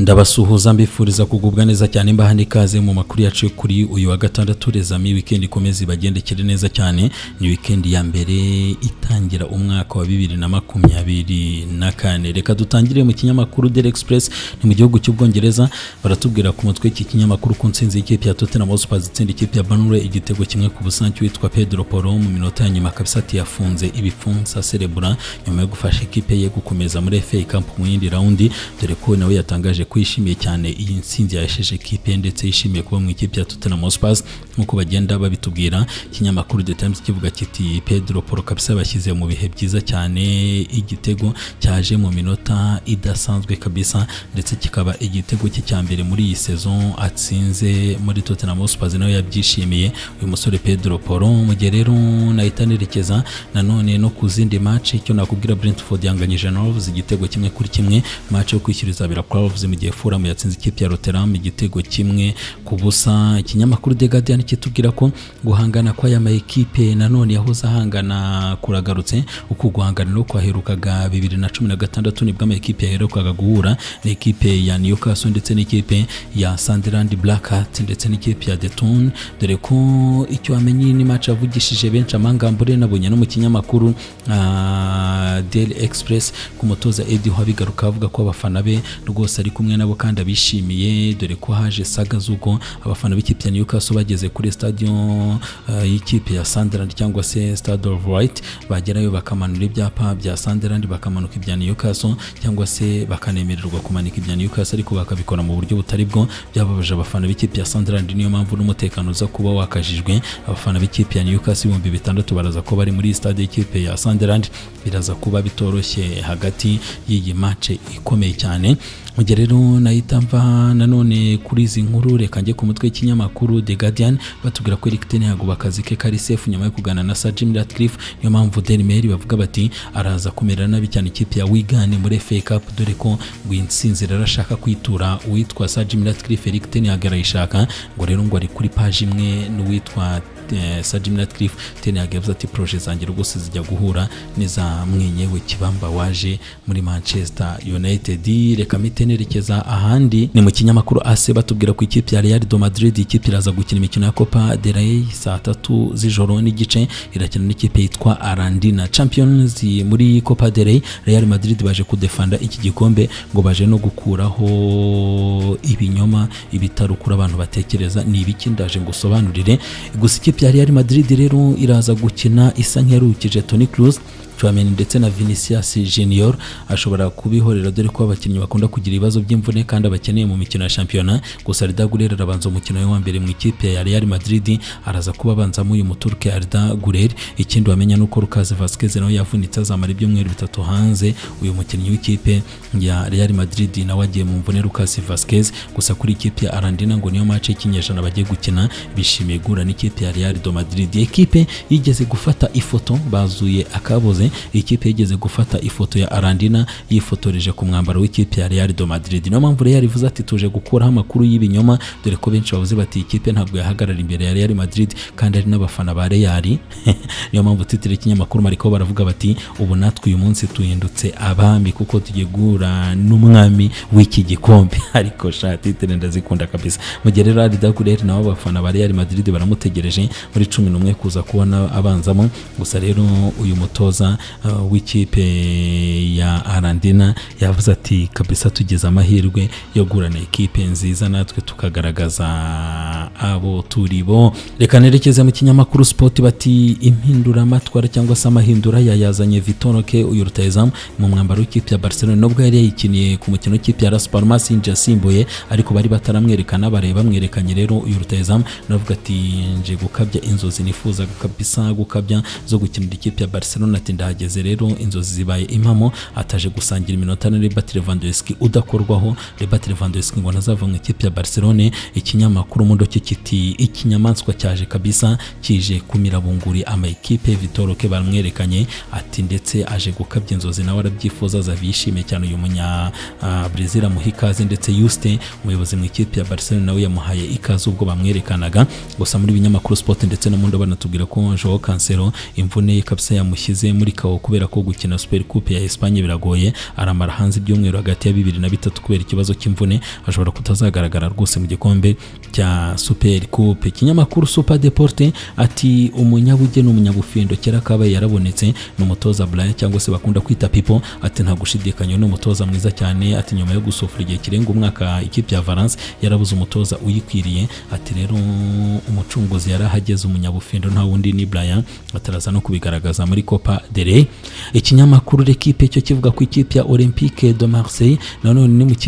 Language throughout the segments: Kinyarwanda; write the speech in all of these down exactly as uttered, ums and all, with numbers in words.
ndabasuhuza mbifuriza kugubwa neza cyane mbaha nikaze mu makuru yacu kuri uyu wa gatandatu rezami weekend ikomeze bagendekere neza cyane. Ni weekend ya mbere itangira umwaka wa bibiri na makumyabiri na kane. Reka dutangire mu kinyamakuru Daily Express ni mu gihugu cy'Ubwongereza. Baratubwira ku mutwe iki kinyamakuru ku nsinzi y'ikipe ya Tottenham Hotspur itsinda ikipe ya Burnley igitego kimwe ku busanzwe witwa Pedro Porro mu minota ya nyuma kabisa ati yafunze ibipfunsa cerebra nyuma yo gufasha ikipe ye gukomeza muri F A Cup mu yindi raundi, dore ko nawe yatangaje kwishimiye cyane iyi nsinzi yasheje ikipe ndetse yishimiye kuba mu ikipe ya Tottenham Hotspur nkuko bagenda babitubwira. Ikinyamakuru The Times kivuga kiti Pedro Porro kabisa bashyize mu bihe byiza cyane, igitego cyaje mu minota idasanzwe kabisa ndetse kikaba igitego cye cya mbere muri iyi saison atsinze muri Tottenham Hotspur, nawe yabyishimiye uyu musore Pedro Porro. Mu gihe rero nahita nerekeza nanone no ku zindi match, icyo nakubwira Brentford yanganyije na Wolves igitego kimwe kuri kimwe, match yo kwishyuriza bira kwa Wolves mu gihe Fulham yatsinze ikipe ya Rotterdam igitego kimwe ku busa. Ikinyamakuru The Guardian kitubwira ko guhangana kwa ya ma ekipe nanone yahoze ahangana kuragarutse, uko guhangana no kwaherukaga bibiri na cumi na gatandatu nibwo ama ekipe yaherukaga guhura, na ekipe ya Newcastle ndetse n'ikipe ya Sunderland Black Hat ndetse n'ikipe ya Deton, dore ko icyo amenye ni match avugishije benshi amangambure nabonye no mu kinyamakuru uh, Daily Express ku mutoza Eddie Habigaruka avuga ko abafana be rwose ari kumwe nabo kandi abishimiye, dore ko haje saga zuko abafana b'ikipe ya Newcastle bageze kuri stadion uh, y'ikipe ya Sunderland cyangwa se Stade of Light, bagerayo bakamanura ibyapa bya Sunderland bakamanuka ibya Newcastle cyangwa se bakanemererwa kumanika ibya Newcastle, ariko bakabikora mu buryo butari bwo, byababaje abafana b'ikipe ya Sunderland. Niyo mpamvu n'umutekano uza kuba wakajijwe, abafana b'ikipe ya Newcastle ibihumbi bitandatu baraza ko bari muri stade y'ikipe ya Sunderland, biraza kuba bitoroshye hagati y'iyi match ikomeye cyane. Mu gihe rero nahita mva nanone kuri izi nkuru, reka njye ku mutwe w'ikinyamakuru The Guardian batubwira ko Erik ten Hag akazi ke kari safe nyuma yo kugana na Sir Jim Ratcliffe. Niyo mpamvu Daily Mail bavuga bati araza kumera nabi cyane ikipe ya Wigan muri F A Cup, dore ko ngo insinzi rarashaka kwitura uwitwa Sir Jim Ratcliffe. Erik ten Hag arayishaka ngo rero ngo ari kuri page imwe n'uwitwa Sir Jim Ratcliffe. Ten Hag yavuze ati projet zanjye rwose zijya guhura neza mwenyewe kibamba waje muri Manchester United. Reka mitenerekeza ahandi ni mu kinyamakuru A C batubwira ku ikipe ya Real de Madrid. Ikipe iraza gukina imikino ya Copa del Rey saa tatu z'ijoro n'igice, irakina n'ikipe yitwa Arandina Champions muri Copa del Rey. Real Madrid baje kudefanda iki gikombe ngo baje no gukuraho ibinyoma ibitarukura abantu batekereza ni ibiki ndaje ngusobanurire. Gusa ikipe ya Real Madrid rero iraza gukina isa nk'yarukije Toni Kroos, Tchouaméni ndetse na Vinicius Junior ashobora kubihorera, dore ko abakinnyi bakunda kugira ibibazo by'imvune kandi abakeneye mu mikino ya shampiyona. Gusa Arda Güler arabanza umukino wa mbere mu ikipe ya Real Madrid, araza kuba abanzamo uyu muturke Arda Güler. Ikindi wamenya nuko Lucas Vazquez nawe yavunitse azamara ibyumweru bitatu hanze. Uyu mukinnyi w'ikipe ya Real Madrid nawe agiye mu mvune Lucas Vazquez. Gusa kuri ikipe ya Arandina ngo niyo match y'ikinyejana bagiye gukina, bishimiye gura n'ikipe ya Real de Madrid. Ikipe yigeze gufata ifoto bazuye akaboze, ikipe yigeze gufata ifoto ya Arandina yifotoreje ku mwambaro w'ikipe ya Real de Madrid. Niyo mpamvu Real ivuze ati tuje gukuraho amakuru y'ibinyoma, dore ko benshi bavuze bati ikipe ntabwo yahagarara imbere ya Real Madrid kandi ari n'abafana ba Real. Niyo mpamvu titire ikinyamakuru Mariko baravuga bati ubu natwe uyu munsi tuhindutse abami kuko tugiye gura n'umwami w'iki gikombe. Ariko sha titire ndazikunda kabisa. Mu gihe rero Arda Güler nawe abafana ba Real Madrid baramutegereje muri cumi n'umwe kuza kubona abanzamo. Gusa rero uyu mutoza Uh, w'ikipe ya Arandina yavuze ati kabisa tugeze amahirwe yo gurana ekipe nziza natwe tukagaragaza abo turibo. Reka nerekeze mu kinyamakuru Sport bati impindura matwara cyangwa se amahindura yayazanye Vitor Roque uyu rutayezamu mu mwambaro w'ikipe ya Barcelona, nubwo yari yikiniye ku mukino w'ikipe ya Las Palmas injasimbuye, ariko bari bataramwerekana bareba bamwerekanye. Rero uyu rutayezamu navuga ati nje gukabya inzozi nifuza kabisa gukabya zo gukinira ikipe ya Barcelona, ati ndahageze rero inzozi zibaye impamo. Ataje gusangira iminota na Robert Lewandowski udakorwaho. Robert Lewandowski ngo nazava mu ikipe ya Barcelona. Ikinyamakuru Mundo kiti ikinyamaswa cyaje kabisa kije kumirabunguri ama ekipe. Vitor Roque baramwerekanye ati ndetse aje gukabya inzozi nawe arabyifuza, azabishime cyane uyu munya uh, Brazil amuhikaze, ndetse Juste umuyobozi mu ikipe ya Barcelona nawe yamuhaye ikaze ubwo bamwerekanaga. Gusa muri binyamakuru Sport ndetse no Mundo banatubwira ko Joao Cancelo imvune kabisa yamushyize muri Falcao kubera ko gukina Super Coupe ya Espagne biragoye, aramara hanze ibyumweru hagati ya bibiri na bitatu kubera ikibazo cy'imvune, ashobora kutazagaragara rwose mu gikombe cya Super Coupe. Ikinyamakuru Super Deporte ati umunyabugeni umunyabufindo kera kabaye yarabonetse n'umutoza Brian cyangwa se bakunda kwita Pipo, ati nta gushidikanya n'umutoza mwiza cyane, ati nyuma yo gusofura igihe kirenga umwaka ikipe ya Valence yarabuze umutoza uyikwiriye, ati rero umucunguzi yarahageze umunyabufindo nta wundi ni Brian, ataraza no kubigaragaza muri Copa del Rey. Ikinyamakuru L'Equipe cyo kivuga ku ikipe ya Olympique de Marseille nanone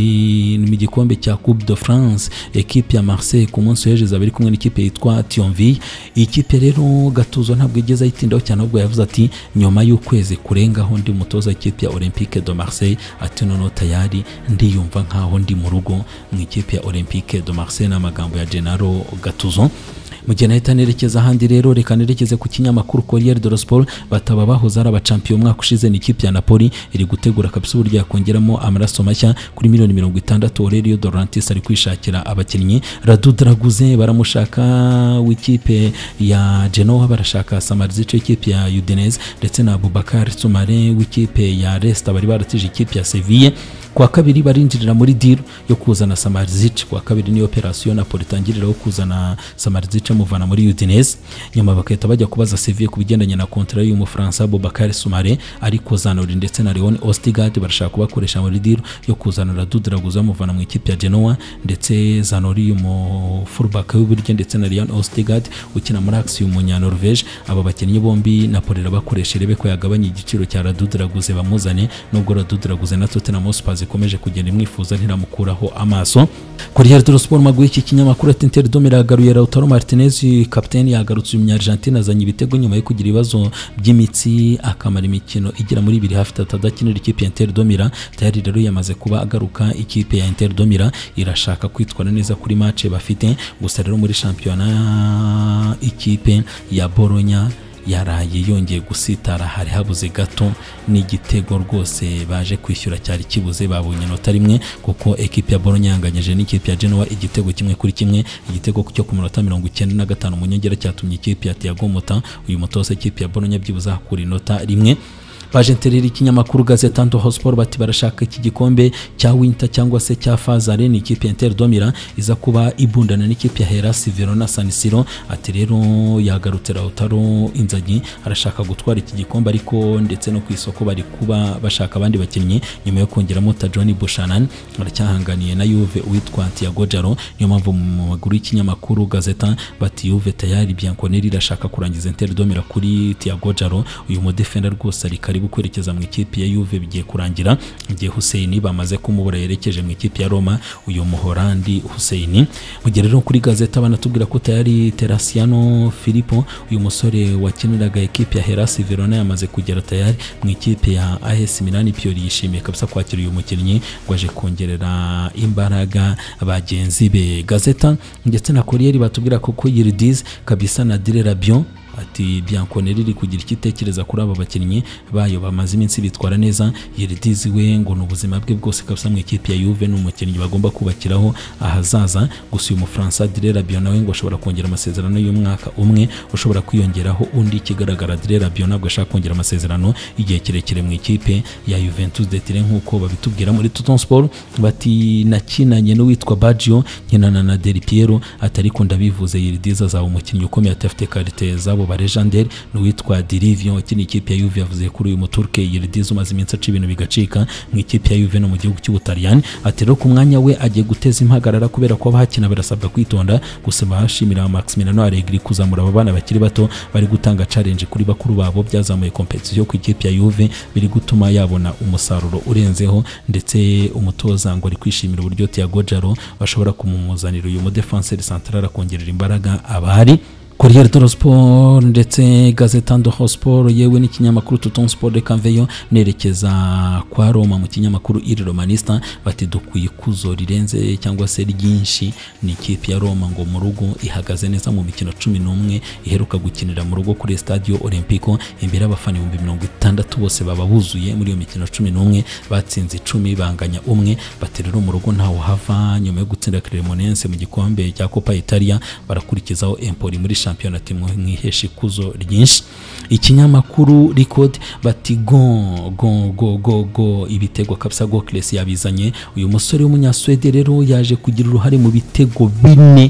ni mu gikombe cya Coupe de France, ekipe ya Marseille ku munsi w'ejo zabiri kumwe n'ikipe yitwa Thionville. Ikipe rero Gattuso ntabwo igeze ayitindaho cyane, ahubwo yavuze ati nyuma y'ukwezi kurengaho ndi mutoza ikipe ya Olympique de Marseille, ati noneho tayari ndiyumva nkaho ndi mu rugo mu ikipe ya Olympique de Marseille, n'amagambo ya Gennaro Gattuso. Mugena hita nerekeza handi rero, reka nerekeze ku kinyamakuru Corriere dello Sport, bataba bahoze ari abachampion umwaka ushize ni ikipe ya Napoli iri gutegura kabisa uburyo yakongeramo amaraso mashya kuri miliyoni mirongo itandatu. Aurelio De Laurentiis ari kwishakira abakinnyi. Radu Draguze baramushaka w'ikipe ya Genoa, barashaka Samardzic w'ikipe ya Udinese ndetse na Abubakar Soumare w'ikipe ya Leicester bari baratije ikipe ya Sevilla. Kwa kabiri barinjirira muri deal yo kuzana Samardzic, kwa kabiri ni operation Napoli tangirira yo kuzana Samardzic muvana muri Udinese, nyuma bakahita bajya kubaza Sevilla kubigendanye na kontra y'umu France Abubakar Soumare, ariko Zanoli ndetse na Leon Ostigard barashaka kubakoresha muri deal yo kuzana Radu Draguze muvana mu ikipe ya Genoa, ndetse Zanoli y'umu fullback w'uburyo ndetse na Leon Ostigard ukina muri Ajax y'umunya Norvege. Aba bakinnyi bombi Napoli rabakoresha rebe ko yagabanya igiciro cya Radu Draguze bamuzane, nubwo Radu Draguze na Tottenham Hotspur ikomeje kugenda imwifuza ntiramukuraho amaso. Corriere dello Sport maguye iki kinyamakuru ati Inter de Milan yagaruye Lautaro Martinez, kapiteni yagarutse umunya Argentina, azanye ibitego nyuma yo kugira ibibazo by'imitsi akamara imikino igera muri ibiri hafi atadakinira ikipe ya Inter de Milan. Tayari rero yamaze kuba agaruka, ikipe ya Inter de Milan irashaka kwitwara neza kuri match bafite, gusa rero muri shampiyona ikipe ya Bologna yaraye yongeye gusitara, hari habuze gato n'igitego rwose baje kwishyura cyari kibuze, babonye nota rimwe kuko ekipe ya Bologna yanganyeje n'ikipe ya Genoa igitego kimwe kuri kimwe. Igitego cyo ku minota mirongo icyenda na gatanu mu nyongera cyatumye ikipe ya Thiago Motta uyu mutoza ikipe ya Bologna byibuza kuri nota rimwe. Baje nterera ikinyamakuru Gazzetta dello Sport bati barashaka iki gikombe cya Winter cyangwa se cya Fazare, ni ikipe ya Inter de Milan iza kuba ibundana n'ikipe ya Hellas Verona San Siro. Ati rero yagarutse Lautaro Inzaghi arashaka gutwara iki gikombe, ariko ndetse no ku isoko bari kuba bashaka abandi bakinnyi nyuma yo kongeramo Tajoni Buchanan, aracyahanganiye na Juve witwa Thiago Jaro. Niyo mpamvu mu maguru y'ikinyamakuru Gazzetta bati Juve tayari Bianconeri irashaka kurangiza Inter de Milan kuri Thiago Jaro, uyu mu defender rwose ari karibu kwerekeza mu ikipe ya Juve bigiye kurangira, igihe Hussein bamaze kumubura yerekeje mu ikipe ya Roma, uyu muhorandi Hussein. Mugihe rero kuri Gazzetta banatubwira ko tayari Teresiano Filippo uyu musore wakiniraga ikipe ya Hellas Verona yamaze kugera tayari mu ikipe ya A S Milan. Pioli yishimiye kabisa kwakira uyu mukinnyi waje kongerera imbaraga bagenzi be. Gazzetta ndetse na Corriere batubwira ko ko Yildiz kabisa na Dire Rabiot ati Bianconeri iri kugira ikitekereza kuri aba bakinnyi bayo bamaze iminsi bitwara neza. Yildiz we ngo n'ubuzima bwe bwose kabisa mu ikipe ya Juve n'umukinnyi bagomba kubakiraho ahazaza, gusa uyu Mufaransa Dire Rabiot nawe ngo ashobora kongera amasezerano y'umwaka umwe, ushobora kwiyongeraho undi. Kigaragara Dire Rabiot nabwo ashaka kongera amasezerano igihe kirekire mu ikipe ya Juventus de Turin nk'uko babitubwira muri Tutton Sport. Bati nakinanye n'uwitwa Baggio nkinana na Del Piero, atari ko ndabivuze Yildiz azaba umukinnyi ukomeye atafite karite zabo ba legendaire. N'uwitwa Dirivio kini ikipe ya Juve yavuze kuri uyu muturke Yildiz umaze iminsi aca ibintu bigacika mu ikipe ya Juve no mu gihugu cy'Ubutaliyani. Ati rero ku mwanya we agiye guteza impagarara kubera ko abahakina barasabwa kwitonda, gusa bashimira Maximiliano Allegri kuzamura aba bana bakiri bato bari gutanga challenge kuri bakuru babo, byazamuye competition ku ikipe ya Juve biri gutuma yabona umusaruro urenzeho, ndetse umutoza ngo ari kwishimira uburyo Thiago Jaro bashobora kumumuzanira uyu mu defenseur central akongerera imbaraga abari. Corriere dello Sport ndetse Gazzetta dello Sport yewe n'ikinyamakuru Tutton Sport de Canveyo nerekeza kwa Roma mu kinyamakuru Il Romanista bati dukwiye kuzo rirenze cyangwa se ryinshi ni ikipe ya Roma ngo mu rugo ihagaze neza mu mikino cumi n'umwe iheruka gukinira mu rugo kuri Stadio Olimpico, imbere y'abafana ibihumbi mirongo itandatu bose baba buzuye muri iyo mikino cumi n'umwe, batsinze icumi banganya umwe. Bati rero mu rugo ntawo hava, nyuma yo gutsinda Cremonense mu gikombe cya Coppa Italia barakurikizaho Empoli muri shampiyona ati mwiheshe ikuzo ryinshi. Ikinyamakuru Record bati go go go go go ibitego kabisa Gokles yabizanye. Uyu musore w'umunyaswede rero yaje kugira uruhare mu bitego bine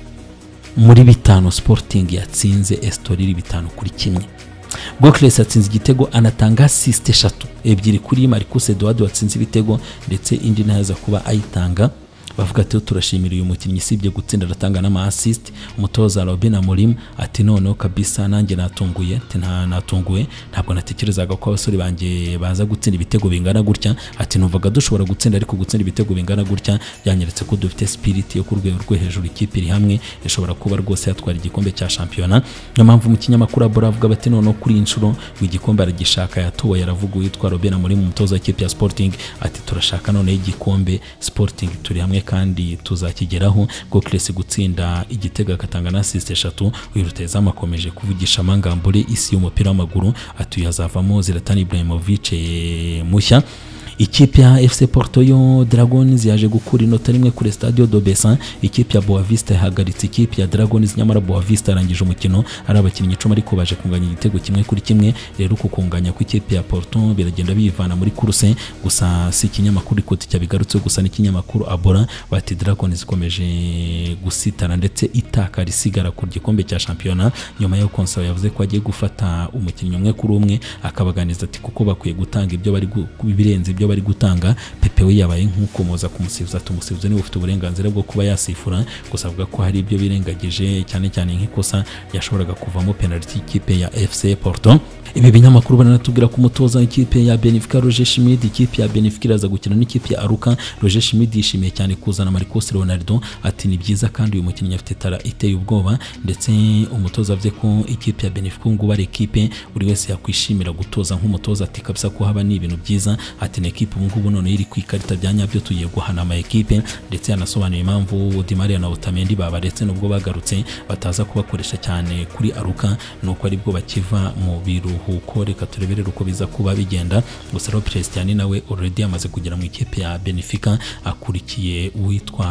muri bitanu Sporting yatsinze Estoril bitanu kuri kimwe. Gokles atsinze igitego anatanga assist eshatu, ebyiri kuri Marcus Edouard watsinze ibitego ndetse indi naza kuba ayitanga. Bavuga ati turashimira uyu mukinnyi sibye gutsinda aratanga n'ama assist. Umutoza Robin Amorim ati none kabisa nanjye natunguye ati nta natunguye ntabwo natekerezaga ko abasore banje baza gutsinda ibitego bingana gutya, ati numvaga dushobora gutsinda ariko gutsinda ibitego bingana gutya byanyeretse ko dufite spirit yo ku rwego rwo hejuru, ikipe iri hamwe ishobora kuba rwose yatwara igikombe cya shampiyona. Niyo mpamvu mu kinyamakuru Abora avuga bati none kuri inshuro w'igikombe aragishaka yatowe yaravuga witwa Robin Amorim umutoza w'ikipe ya Sporting ati turashaka none igikombe Sporting turi hamwe kandi tuzakigeraho. Gokles gutsinda igitego agatanga na assist eshatu. Uyu ruteza makomeje kuvugisha amangambure isi y'umupira w'amaguru atuye azavamo Zlatan Ibrahimovic mushya. Ikipe ya F C Porto yo Dragons yaje gukura inota rimwe kuri Stadio do Bessin. Ikipe ya Boavista ihagaritse ikipe ya Dragons, nyamara Boavista arangije umukino ari abakinnyi icumi ariko baje kunganya igitego kimwe kuri kimwe. Rero kukunganya ku ikipe ya Porto biragenda bivana muri kurse, gusa si ikinyamakuru ikoti cyabigarutse gusa n'ikinyamakuru Abora bati Dragons ikomeje gusitana ndetse itaka risigara ku gikombe cya shampiyona nyuma yo konsa yavuze ko agiye gufata umukinnyi umwe kuri umwe akabaganiza ati kuko bakwiye gutanga ibyo bari birenze ibyo bari gutanga. Pepe we yabaye nk'ukomoza kumusifuza tumusifuze ni ufite uburenganzira bwo kuba yasifura, gusa avuga ko hari ibyo birengagije cyane cyane nk'ikosa yashoboraga kuvamo penalty ikipe ya F C Porto. Ibi binyamakuru banatubwira ko umutoza w'ikipe ya Benfica Roger Schmidt, ikipe ya Benfica iraza gukina n'ikipe ya Aruka. Roger Schmidt yishimiye cyane kuzana Marcos Leonardo ati ni byiza kandi uyu mukinnyi afite tara iteye ubwoba, ndetse umutoza avuze ko ikipe ya Benfica ngo bari ikipe buri wese yakwishimira gutoza nk'umutoza ati kabisa ko haba ni ibintu byiza, ati ne ekipe ubu ngubu none iri kwikarita byanyabyo tugiye guhana ama ekipe, ndetse yanasobanuye impamvu Di Maria na Otamendi babaretse nubwo bagarutse bataza kubakoresha cyane kuri Aruka nuko aribwo bakiva mu biruhuko. Reka tureberere uko biza kuba bigenda. Gusa Rob Cristiano nawe already amaze kugera mu ikipe ya Benfica akurikiye uwitwa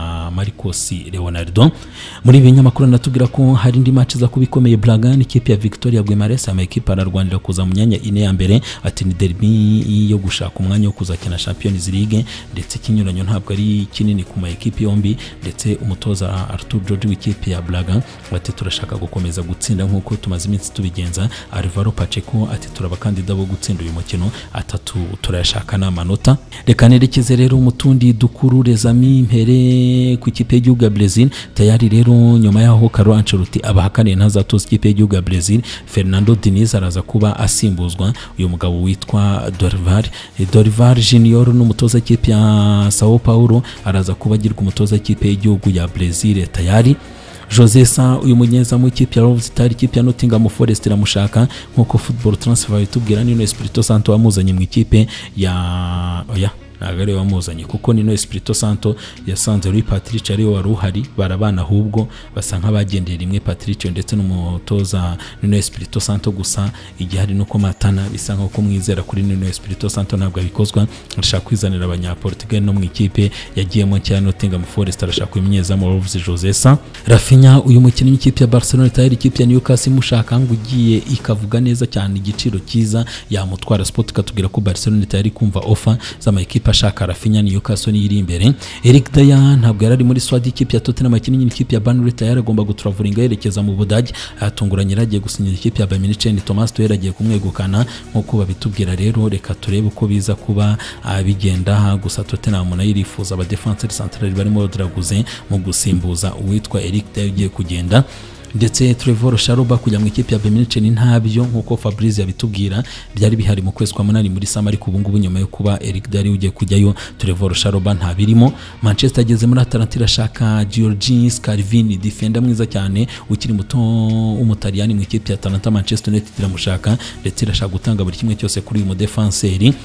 Marcos Leonardo. Muri ibi binyamakuru natubwira ko hari indi match za kubikomeye Braga n'ikipe ya Victoria Guimarães, ama ekipe ararwanira kuza mu myanya ine ya mbere, ati ni derby yo gushaka umwanya wo kuzakina Champions League, ndetse kinyuranyo ntabwo ari kinini ku ma ekipe yombi. Ndetse umutoza Artur Jorge w'ikipe ya Braga ati turashaka gukomeza gutsinda nk'uko tumaze iminsi tubigenza. Alvaro Pacheco ati turabakandida bo gutsinda uyu mukino atatu turayashaka n'amanota. Reka nerekeze rero umutundi dukuru Rezami impere ku ikipe y'igihugu ya Brazil. Tayari rero nyuma yaho Carlo Ancelotti abahakaniye ntazatoza ikipe y'igihugu ya Brazil, Fernando Diniz araza kuba asimbuzwa uyu mugabo witwa Dorival Dorival Junior n'umutoza w'ikipe ya Sao Paulo araza kuba agirwa umutoza w'ikipe y'igihugu ya Brazil. Tayari Jose Sa uyu munyezamu w'ikipe ya Rovers Star, ikipe ya Nottingham Forest iramushaka nk'uko Football Transfer itubwira. Nino Espirito Santo wamuzanye mu ikipe ya oya nagare wamuzanye kuko Nino Espirito Santo yasanze Rui Patricio ari wari uhari barabana, ahubwo basa nk'abagendeye rimwe Patricio ndetse n'umutoza Nino Espirito Santo. Gusa igihe hari nuko matana bisa nk'uko mwizera kuri Nino Espirito Santo ntabwo abikozwa, arashaka kwizanira abanyaportugal no mu ikipe yagiyemo cya Nottingham Forest, arashaka kumenyeza mu Wolves Jose Sa. Rafinha uyu mukinnyi w'ikipe ya Barcelona tayari ikipe ya Newcastle mushaka ngo ugiye ikavuga neza cyane igiciro cyiza yamutwara. Sport katubwira ko Barcelona tayari kumva offer z'ama ekipe ashaka Rafinha. Newcastle iri imbere. Eric Dyer ntabwo yarari muri Swadi, ikipe ya Tottenham akinyi ikipe ya Burnley tayari agomba gutravelinga yerekeza mu Budage, atunguranye ragiye gusinyira ikipe ya Bayern Munich. Thomas Tuchel agiye kumwegukana nk'uko babitubwira. Rero reka turebe uko biza kuba bigenda. Gusa Tottenham nayo irifuza aba defenseur central barimo Draguze mu gusimbuza uwitwa Eric Dyer ugiye kugenda, ndetse Trevor Sharoba kujya mu ikipe ya Bayern Munich ntabyo nk'uko Fabrice yabitubwira byari bihari mu kwezi kwa munani muri Sama, ariko ubu ngubu nyuma yo kuba Eric Dyer ugiye kujyayo Trevor Sharoba ntabirimo. Manchester ageze muri Atalanta irashaka Giorgio Scalvini, defender mwiza cyane ukiri muto w'umutaliyani mu ikipe ya Atalanta. Manchester United iramushaka ndetse irashaka gutanga buri kimwe cyose kuri uyu mu defenseur.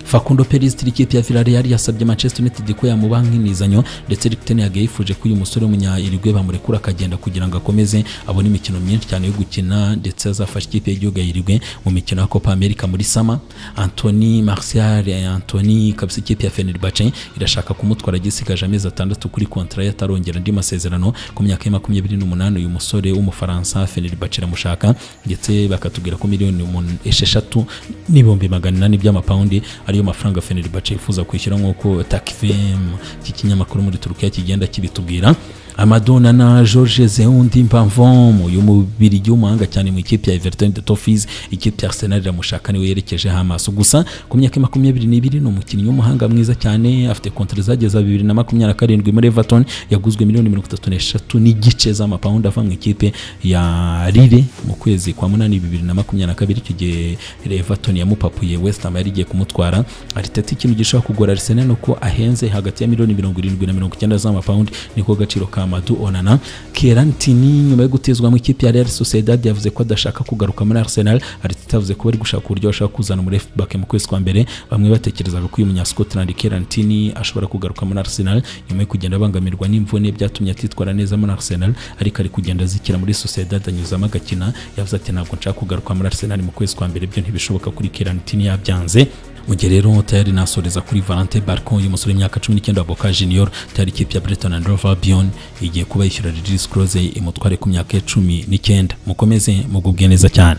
Facundo Perez ikipe ya Villarreal yasabye Manchester United ko yamubanka inizanyo ndetse Eric ten Hag yifuje ko uyu musore w'umunya Uruguay bamurekura akagenda kugira ngo akomeze abone imikino myinshi cyane yo gukina ndetse azafasha ikipe y'igihugu ya Uruguay mu mikino ya Copa America muri sama. Anthony Martial Anthony kabisa ikipe ya Fenerbahce irashaka kumutwara gisigaje amezi atandatu kuri kontra yatarongera ndi masezerano ku myaka ya makumyabiri n'umunani. Uyu musore w'umufaransa Fenerbahce ramushaka ndetse bakatubwira ko miliyoni esheshatu n'ibihumbi magana inani by'amapaundi ariyo mafaranga Fenerbahce ifuza kwishyura nk'uko Takvim cy'ikinyamakuru muri Turukiya kigenda kibitubwira. Amadona na George Zeundi Mpamvom uyu mubiri y'umuhanga cyane mu ikipe ya Everton de Toffees ikipe ya Arsenal ramushaka niwe yerekeje amaso. Gusa ku myaka makumyabiri n'ibiri no mukinnyi w'umuhanga mwiza cyane afite kontra zageza bibiri na makumyabiri na karindwi muri Everton yaguzwe miliyoni mirongo itatu n'eshatu n'igice z'amapaundi ava mu ikipe ya Lille mu kwezi kwa munani bibiri na makumyabiri na kabiri kigiye Everton yamupapuye West Ham yari igiye kumutwara. Arteta ikintu gishaka kugora Arsenal nuko ahenze hagati ya miliyoni mirongo irindwi na mirongo icyenda z'amapaundi niko gaciro ka Amadou Onana. Kerantini nyuma yo gutezwa mu ikipe ya Real Sociedad yavuze ko adashaka kugaruka muri Arsenal. Arteta yavuze ko bari gushaka uburyo bashaka kuzana muri left back mu kwezi kwa mbere. Bamwe batekerezaga ko uyu munya Scotland Kerantini ashobora kugaruka muri Arsenal nyuma yo kugenda bangamirwa n'imvune byatumye atitwara neza muri Arsenal, ariko ari kugenda zikira muri Sociedad anyuzamo agakina. Yavuze ati ntabwo nshaka kugaruka muri Arsenal mu kwezi kwa mbere, byo ntibishoboka kuri Kerantini yabyanze. Mu gihe rero tayari nasoreza kuri Valentin Barcon uyu musore w'imyaka cumi n'icyenda wa Boca Junior tayari ikipe ya Brighton and Hove Albion igiye kuba yishyura release clause imutware ku myaka cumi n'icyenda. Mukomeze mugubwe neza cyane.